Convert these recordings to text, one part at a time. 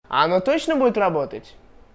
А оно точно будет работать?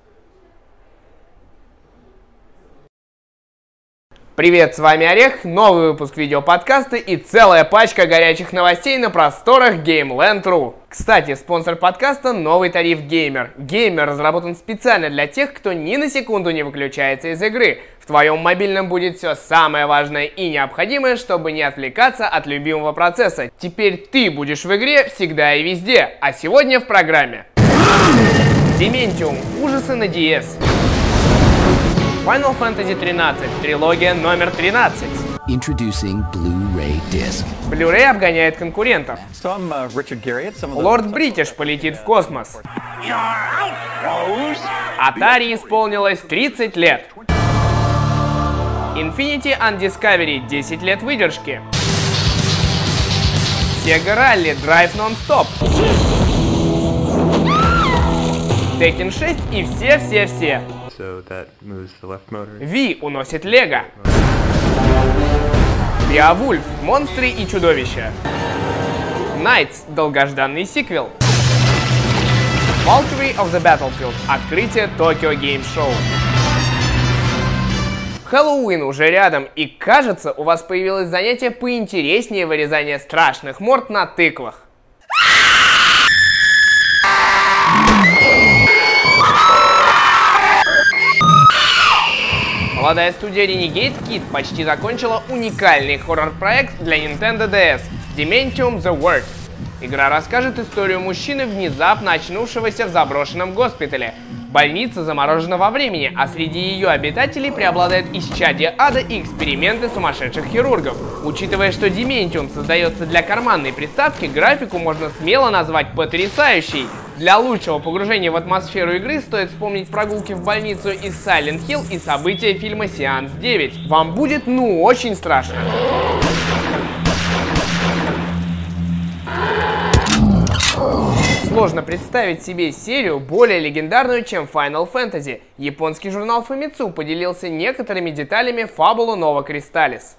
Привет, с вами Орех, новый выпуск видеоподкаста и целая пачка горячих новостей на просторах GameLand.ru. Кстати, спонсор подкаста — новый тариф Gamer. Gamer разработан специально для тех, кто ни на секунду не выключается из игры. В твоем мобильном будет все самое важное и необходимое, чтобы не отвлекаться от любимого процесса. Теперь ты будешь в игре всегда и везде. А сегодня в программе Dementium. Ужасы на DS. Final Fantasy 13. Трилогия номер 13. Introducing Blu-ray Disc. Blu-ray обгоняет конкурентов. Лорд Бритиш полетит в космос. Atari исполнилось 30 лет. Infinity and Discovery 10 лет выдержки. Sega Rally Drive Non-Stop. Tekken 6 и все-все-все. Ви уносит Лего. Beowulf. Монстры и чудовища. Knights. Долгожданный сиквел. Valkyrie of the Battlefield. Открытие Tokyo Game Show. Хэллоуин уже рядом, и кажется, у вас появилось занятие поинтереснее вырезания страшных морд на тыквах. Молодая студия Renegade Kid почти закончила уникальный хоррор-проект для Nintendo DS Dementium The Word. Игра расскажет историю мужчины, внезапно очнувшегося в заброшенном госпитале. Больница заморожена во времени, а среди ее обитателей преобладает исчадие ада и эксперименты сумасшедших хирургов. Учитывая, что Dementium создается для карманной приставки, графику можно смело назвать потрясающей. Для лучшего погружения в атмосферу игры стоит вспомнить прогулки в больницу из Silent Hill и события фильма «Сеанс 9». Вам будет очень страшно. Сложно представить себе серию более легендарную, чем Final Fantasy. Японский журнал Famitsu поделился некоторыми деталями фабулы Nova Crystallis.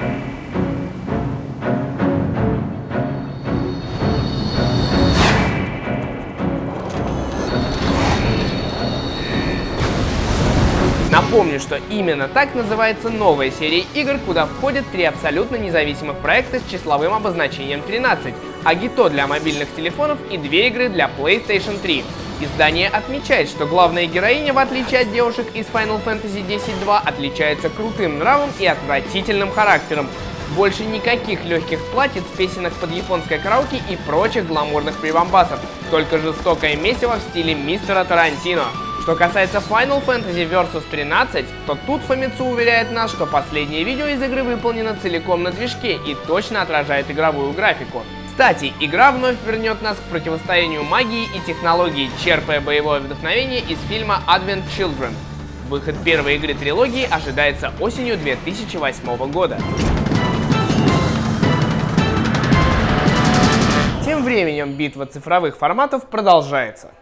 Напомню, что именно так называется новая серия игр, куда входят 3 абсолютно независимых проекта с числовым обозначением 13, Agito для мобильных телефонов и 2 игры для PlayStation 3. Издание отмечает, что главная героиня, в отличие от девушек из Final Fantasy X-2, отличается крутым нравом и отвратительным характером. Больше никаких легких платьиц, песенок под японское караоке и прочих гламурных прибамбасов, только жестокое месиво в стиле мистера Тарантино. Что касается Final Fantasy Versus 13, то тут Famitsu уверяет нас, что последнее видео из игры выполнено целиком на движке и точно отражает игровую графику. Кстати, игра вновь вернет нас к противостоянию магии и технологии, черпая боевое вдохновение из фильма Advent Children. Выход первой игры трилогии ожидается осенью 2008 года. Тем временем битва цифровых форматов продолжается.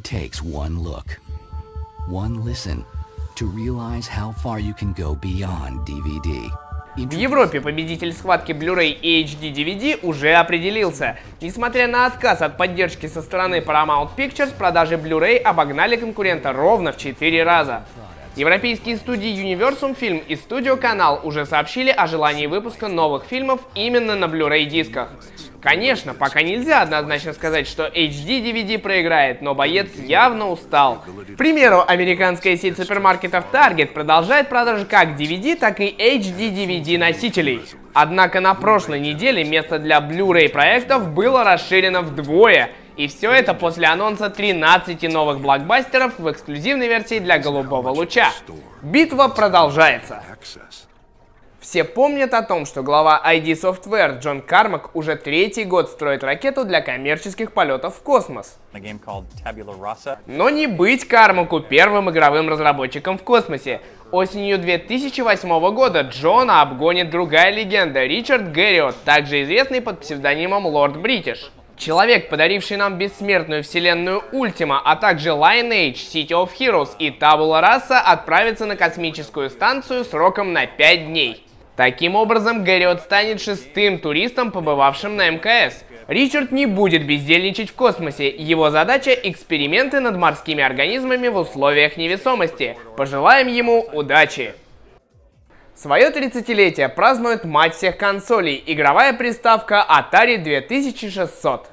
One listen to realize how far you can go beyond DVD. В Европе победитель схватки Blu-ray и HD DVD уже определился. Несмотря на отказ от поддержки со стороны Paramount Pictures, продажи Blu-ray обогнали конкурента ровно в 4 раза. Европейские студии Universum Film и Studio Canal уже сообщили о желании выпуска новых фильмов именно на Blu-ray дисках. Конечно, пока нельзя однозначно сказать, что HD-DVD проиграет, но боец явно устал. К примеру, американская сеть супермаркетов Target продолжает продажи как DVD, так и HD-DVD носителей. Однако на прошлой неделе место для Blu-ray проектов было расширено вдвое. И все это после анонса 13 новых блокбастеров в эксклюзивной версии для голубого луча. Битва продолжается. Все помнят о том, что глава ID Software Джон Кармак уже 3-й год строит ракету для коммерческих полетов в космос. Но не быть Кармаку первым игровым разработчиком в космосе. Осенью 2008 года Джона обгонит другая легенда Ричард Гэриот, также известный под псевдонимом Лорд Бритиш. Человек, подаривший нам бессмертную вселенную Ultima, а также Lineage, City of Heroes и Tabula Rasa, отправится на космическую станцию сроком на 5 дней. Таким образом, Гарриот станет 6-м туристом, побывавшим на МКС. Ричард не будет бездельничать в космосе. Его задача – эксперименты над морскими организмами в условиях невесомости. Пожелаем ему удачи! Свое 30-летие празднует мать всех консолей – игровая приставка Atari 2600.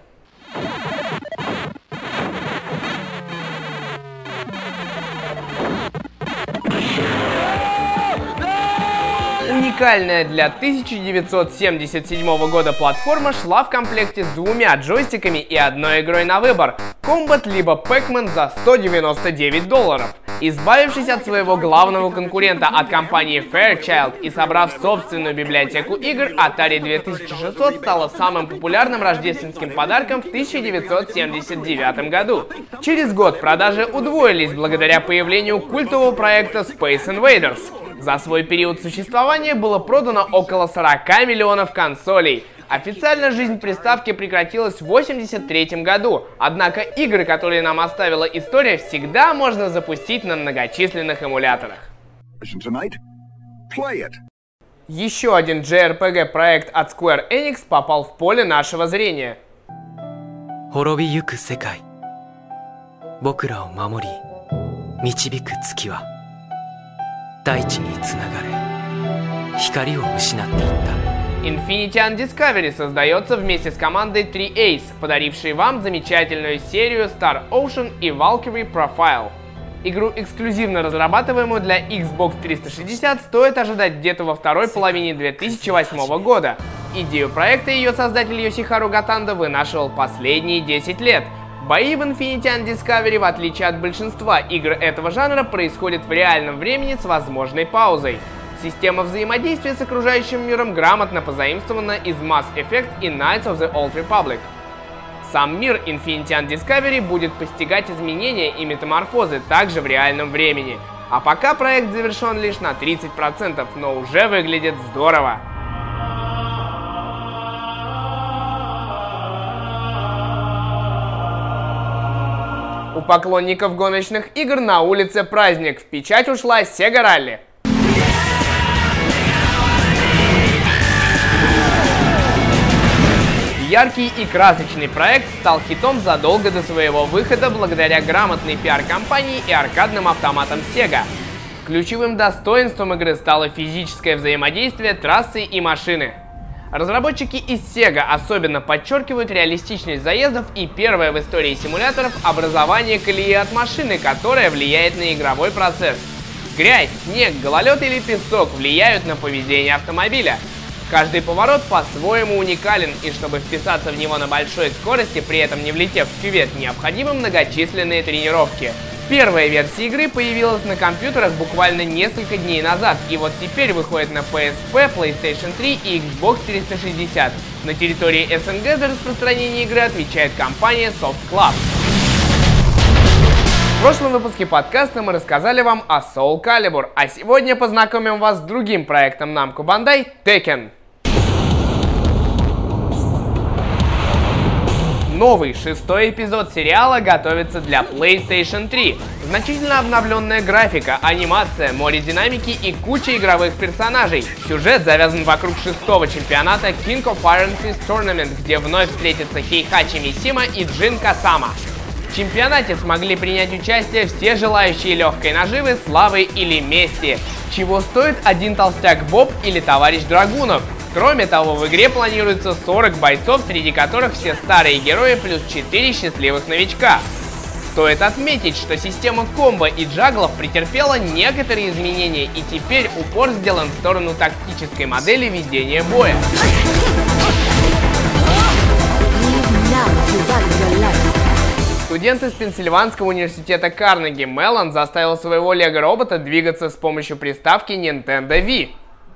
Уникальная для 1977 года платформа шла в комплекте с 2 джойстиками и 1 игрой на выбор – Combat либо Pac-Man за $199. Избавившись от своего главного конкурента от компании Fairchild и собрав собственную библиотеку игр, Atari 2600 стала самым популярным рождественским подарком в 1979 году. Через год продажи удвоились благодаря появлению культового проекта Space Invaders. За свой период существования было продано около 40 миллионов консолей. Официально жизнь приставки прекратилась в 1983 году, однако игры, которые нам оставила история, всегда можно запустить на многочисленных эмуляторах. Еще один JRPG проект от Square Enix попал в поле нашего зрения. Infinity Undiscovery создается вместе с командой 3Ace, подарившей вам замечательную серию Star Ocean и Valkyrie Profile. Игру, эксклюзивно разрабатываемую для Xbox 360, стоит ожидать где-то во второй половине 2008 года. Идею проекта ее создатель Йосихару Гатанда вынашивал последние 10 лет. Бои в Infinity Undiscovery, в отличие от большинства игр этого жанра, происходят в реальном времени с возможной паузой. Система взаимодействия с окружающим миром грамотно позаимствована из Mass Effect и Knights of the Old Republic. Сам мир Infinity Undiscovery будет постигать изменения и метаморфозы также в реальном времени. А пока проект завершен лишь на 30%, но уже выглядит здорово. У поклонников гоночных игр на улице праздник. В печать ушла Sega Rally. Яркий и красочный проект стал хитом задолго до своего выхода благодаря грамотной пиар-компании и аркадным автоматам Sega. Ключевым достоинством игры стало физическое взаимодействие трассы и машины. Разработчики из Sega особенно подчеркивают реалистичность заездов и первое в истории симуляторов образование колеи от машины, которая влияет на игровой процесс. Грязь, снег, гололед или песок влияют на поведение автомобиля. Каждый поворот по-своему уникален, и чтобы вписаться в него на большой скорости, при этом не влетев в кювет, необходимы многочисленные тренировки. Первая версия игры появилась на компьютерах буквально несколько дней назад, и вот теперь выходит на PSP, PlayStation 3 и Xbox 360. На территории СНГ за распространение игры отвечает компания Soft Club. В прошлом выпуске подкаста мы рассказали вам о Soul Calibur, а сегодня познакомим вас с другим проектом Namco Bandai – Tekken. Новый 6-й эпизод сериала готовится для PlayStation 3. Значительно обновленная графика, анимация, море динамики и куча игровых персонажей. Сюжет завязан вокруг 6-го чемпионата King of Iron Fist Tournament, где вновь встретятся Хейхачи Мисима и Джин Касама. В чемпионате смогли принять участие все желающие легкой наживы, славы или мести. Чего стоит один толстяк Боб или товарищ Драгунов. Кроме того, в игре планируется 40 бойцов, среди которых все старые герои плюс 4 счастливых новичка. Стоит отметить, что система комбо и джаглов претерпела некоторые изменения, и теперь упор сделан в сторону тактической модели ведения боя. Студент из Пенсильванского университета Карнеги Меллон заставил своего лего-робота двигаться с помощью приставки Nintendo Wii.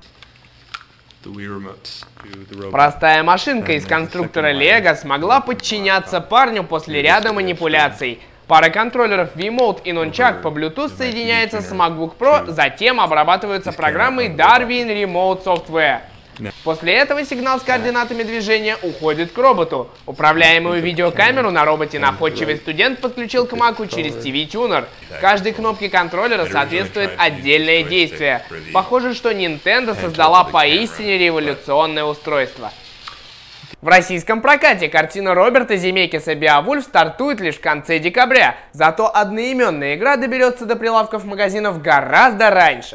Простая машинка из конструктора Лего смогла подчиняться парню после ряда манипуляций. Пара контроллеров Wiimote и Nunchuck по Bluetooth соединяется с MacBook Pro, затем обрабатываются программой Darwin Remote Software. После этого сигнал с координатами движения уходит к роботу. Управляемую видеокамеру на роботе находчивый студент подключил к Маку через TV-тюнер. Каждой кнопке контроллера соответствует отдельное действие. Похоже, что Nintendo создала поистине революционное устройство. В российском прокате картина Роберта Земекиса «Беовульф» стартует лишь в конце декабря, зато одноименная игра доберется до прилавков магазинов гораздо раньше.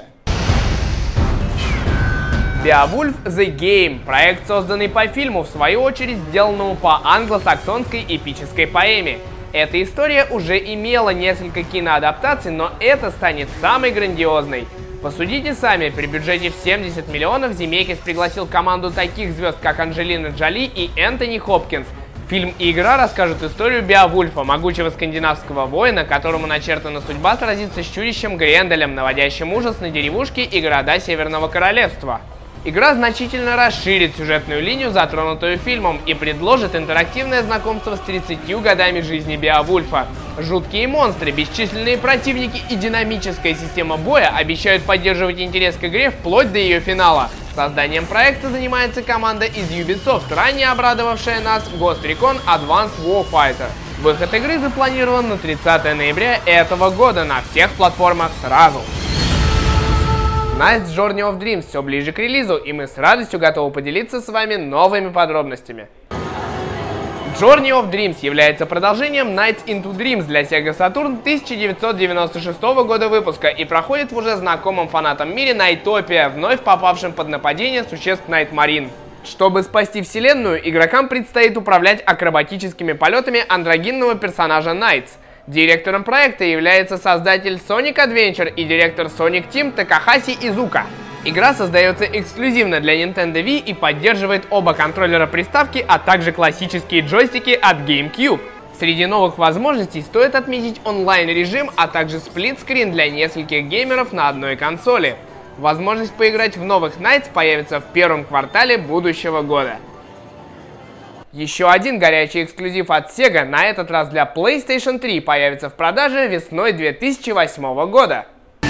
Beowulf The Game – проект, созданный по фильму, в свою очередь сделанному по англосаксонской эпической поэме. Эта история уже имела несколько киноадаптаций, но это станет самой грандиозной. Посудите сами, при бюджете в 70 миллионов Земекис пригласил команду таких звезд, как Анджелина Джоли и Энтони Хопкинс. Фильм и игра расскажут историю Беовульфа, могучего скандинавского воина, которому начертана судьба сразиться с чудищем Гренделем, наводящим ужас на деревушки и города Северного Королевства. Игра значительно расширит сюжетную линию, затронутую фильмом, и предложит интерактивное знакомство с 30 годами жизни Беовульфа. Жуткие монстры, бесчисленные противники и динамическая система боя обещают поддерживать интерес к игре вплоть до ее финала. Созданием проекта занимается команда из Ubisoft, ранее обрадовавшая нас Ghost Recon Advanced Warfighter. Выход игры запланирован на 30 ноября этого года на всех платформах сразу. Knight's Journey of Dreams все ближе к релизу, и мы с радостью готовы поделиться с вами новыми подробностями. Journey of Dreams является продолжением Nights into Dreams для Sega Saturn 1996 года выпуска и проходит в уже знакомом фанатам мире Найтопия, вновь попавшем под нападение существ Night Marine. Чтобы спасти вселенную, игрокам предстоит управлять акробатическими полетами андрогинного персонажа Knight's. Директором проекта является создатель Sonic Adventure и директор Sonic Team Такахаси Изука. Игра создается эксклюзивно для Nintendo Wii и поддерживает оба контроллера приставки, а также классические джойстики от GameCube. Среди новых возможностей стоит отметить онлайн-режим, а также сплитскрин для нескольких геймеров на одной консоли. Возможность поиграть в новых Knights появится в первом квартале будущего года. Еще один горячий эксклюзив от Sega, на этот раз для PlayStation 3, появится в продаже весной 2008 года.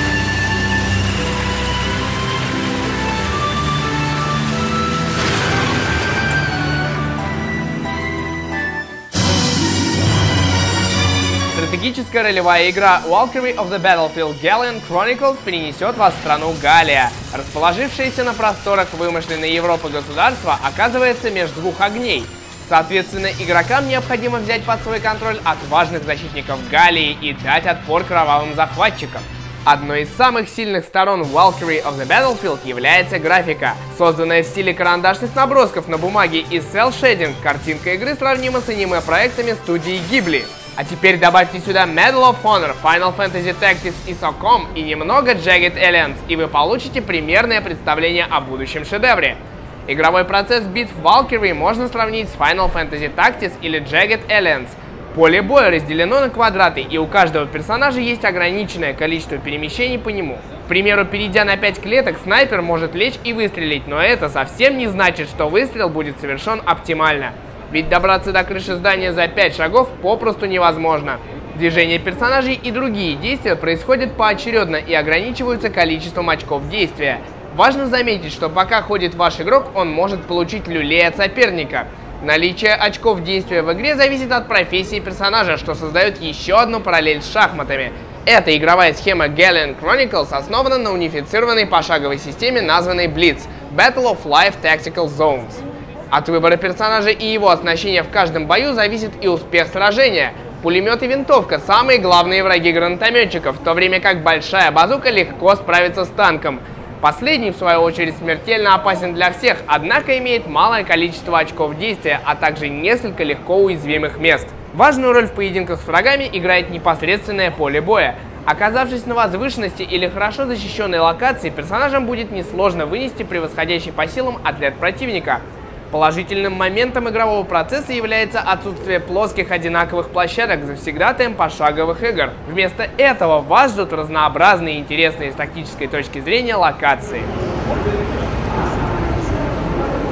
Стратегическая ролевая игра Valkyrie of the Battlefield Galleon Chronicles перенесет вас в страну Галлия. Расположившееся на просторах вымышленной Европы государство оказывается между двух огней. Соответственно, игрокам необходимо взять под свой контроль отважных защитников Галлии и дать отпор кровавым захватчикам. Одной из самых сильных сторон Valkyrie of the Battlefield является графика. Созданная в стиле карандашных набросков на бумаге и cel-shading, картинка игры сравнима с аниме-проектами студии Ghibli. А теперь добавьте сюда Medal of Honor, Final Fantasy Tactics и SOCOM и немного Jagged Alliance, и вы получите примерное представление о будущем шедевре. Игровой процесс битв Valkyrie можно сравнить с Final Fantasy Tactics или Jagged Alliance. Поле боя разделено на квадраты, и у каждого персонажа есть ограниченное количество перемещений по нему. К примеру, перейдя на 5 клеток, снайпер может лечь и выстрелить, но это совсем не значит, что выстрел будет совершен оптимально. Ведь добраться до крыши здания за 5 шагов попросту невозможно. Движения персонажей и другие действия происходят поочередно и ограничиваются количеством очков действия. Важно заметить, что пока ходит ваш игрок, он может получить люлей от соперника. Наличие очков действия в игре зависит от профессии персонажа, что создает еще одну параллель с шахматами. Эта игровая схема Galleon Chronicles основана на унифицированной пошаговой системе, названной Blitz – Battle of Life Tactical Zones. От выбора персонажа и его оснащения в каждом бою зависит и успех сражения. Пулемет и винтовка – самые главные враги гранатометчиков, в то время как большая базука легко справится с танком. Последний, в свою очередь, смертельно опасен для всех, однако имеет малое количество очков действия, а также несколько легко уязвимых мест. Важную роль в поединках с врагами играет непосредственное поле боя. Оказавшись на возвышенности или хорошо защищенной локации, персонажам будет несложно вынести превосходящий по силам отряд противника. Положительным моментом игрового процесса является отсутствие плоских одинаковых площадок завсегдатаем пошаговых игр. Вместо этого вас ждут разнообразные и интересные с тактической точки зрения локации.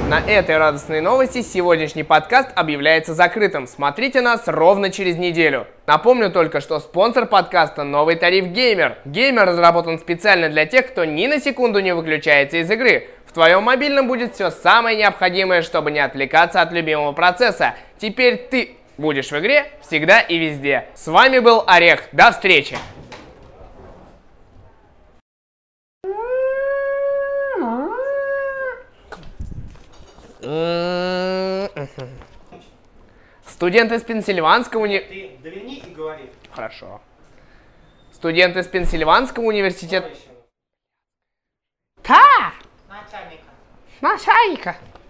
На этой радостной новости сегодняшний подкаст объявляется закрытым. Смотрите нас ровно через неделю. Напомню только, что спонсор подкаста — новый тариф Gamer. Gamer разработан специально для тех, кто ни на секунду не выключается из игры. В твоем мобильном будет все самое необходимое, чтобы не отвлекаться от любимого процесса. Теперь ты будешь в игре всегда и везде. С вами был Орех. До встречи! Студент из Пенсильванского Ты доверни и говори. Хорошо. Студент из Пенсильванского университета... Та! Начальника. Начальника.